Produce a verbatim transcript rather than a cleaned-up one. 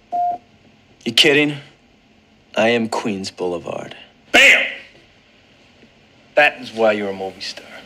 You kidding? I am Queens Boulevard. Bam! That is why you're a movie star.